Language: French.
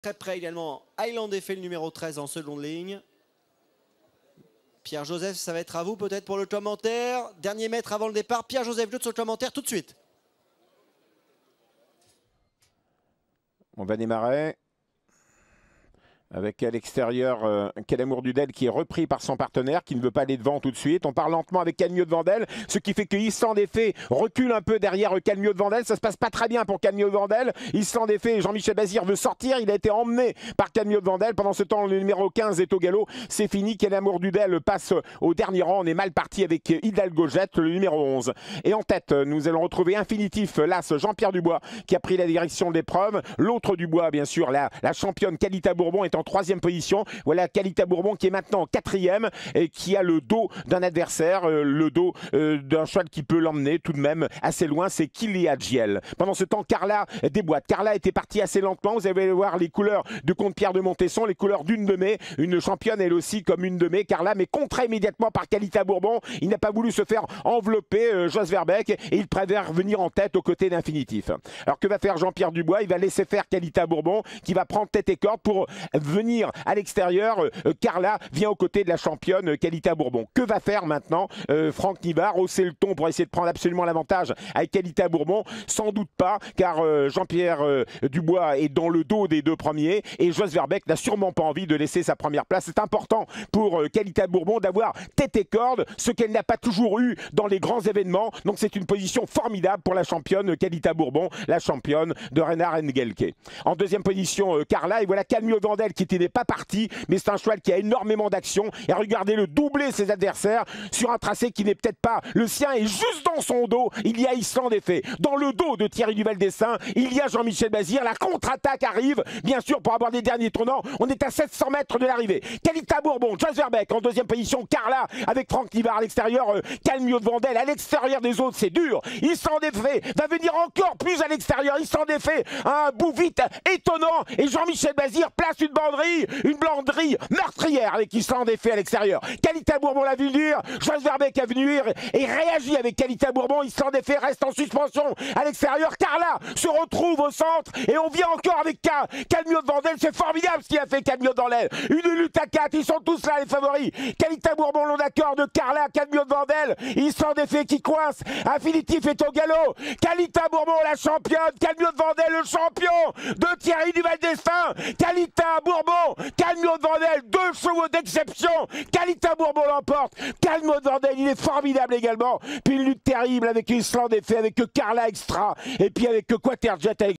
Très près également, Highland Effet, le numéro 13 en seconde ligne. Pierre-Joseph, ça va être à vous peut-être pour le commentaire. Dernier mètre avant le départ, Pierre-Joseph Jout sur le commentaire tout de suite. On va démarrer avec à l'extérieur Quel Amour du Del qui est repris par son partenaire qui ne veut pas aller devant tout de suite. On part lentement avec Calmio de Vandel, ce qui fait que Island Effet recule un peu derrière Calmio de Vandel. Ça se passe pas très bien pour Calmio de Vandel. Island Effet, Jean-Michel Bazir veut sortir. Il a été emmené par Calmio de Vandel. Pendant ce temps, le numéro 15 est au galop. C'est fini. Quel Amour du Del passe au dernier rang. On est mal parti avec Hidalgo Jet, le numéro 11. Et en tête, nous allons retrouver Infinitif, l'As Jean-Pierre Dubois qui a pris la direction de l'épreuve. L'autre Dubois, bien sûr, la championne Kalita Bourbon est en troisième position. Voilà Kalita Bourbon qui est maintenant en quatrième et qui a le dos d'un adversaire, le dos d'un cheval qui peut l'emmener tout de même assez loin, c'est Kilia Giel. Pendant ce temps, Carla déboîte. Carla était partie assez lentement. Vous allez voir les couleurs de Comte Pierre de Montesson, les couleurs d'une de mai, une championne elle aussi comme une de mai. Carla, mais contrée immédiatement par Kalita Bourbon. Il n'a pas voulu se faire envelopper Jos Verbeek et il préfère venir en tête aux côtés d'Infinitif. Alors que va faire Jean-Pierre Dubois? Il va laisser faire Kalita Bourbon qui va prendre tête et corde pour venir à l'extérieur. Carla vient aux côtés de la championne Kalita Bourbon. Que va faire maintenant Franck Nivard? Hausser le ton pour essayer de prendre absolument l'avantage avec Kalita Bourbon? Sans doute pas, car Jean-Pierre Dubois est dans le dos des deux premiers et Jos Verbeek n'a sûrement pas envie de laisser sa première place. C'est important pour Kalita Bourbon d'avoir tête et corde, ce qu'elle n'a pas toujours eu dans les grands événements. Donc c'est une position formidable pour la championne Kalita Bourbon, la championne de Renard Engelke. En deuxième position, Carla, et voilà Calmio Vandel qui n'est pas parti, mais c'est un cheval qui a énormément d'action. Et regardez-le doubler ses adversaires sur un tracé qui n'est peut-être pas le sien. Et juste dans son dos, il y a Island Effet. Dans le dos de Thierry Duval-Dessin, il y a Jean-Michel Bazir. La contre-attaque arrive, bien sûr, pour avoir des derniers tournants. On est à 700 mètres de l'arrivée. Kalita Bourbon, Jos Verbeek en deuxième position. Carla avec Franck Nivard à l'extérieur. Calmio de Vandel à l'extérieur des autres, c'est dur. Island Effet va venir encore plus à l'extérieur. Island Effet un bout vite étonnant. Et Jean-Michel Bazir place une banderie meurtrière avec Island Effet à l'extérieur. Kalita Bourbon l'a vu venir, Jos Verbeek a venir et réagit avec Kalita Bourbon. Island Effet reste en suspension à l'extérieur. Carla se retrouve au centre et on vient encore avec Calmio de Vandel. C'est formidable ce qu'il a fait Calmio de Vandel. Une lutte à 4, ils sont tous là les favoris. Kalita Bourbon l'on d'accord de Carla, Calmio de Vandel. Island Effet qui coince. Infinitif est au galop. Kalita Bourbon la championne. Calmio de Vandel le champion de Thierry Duval-Dessin. Kalita Bourbon, Calmio de Vandel, deux chevaux d'exception. Kalita Bourbon l'emporte. Calmio de Vandel, il est formidable également. Puis une lutte terrible avec Island Effet, avec Carla Extra et puis avec Quaterjet avec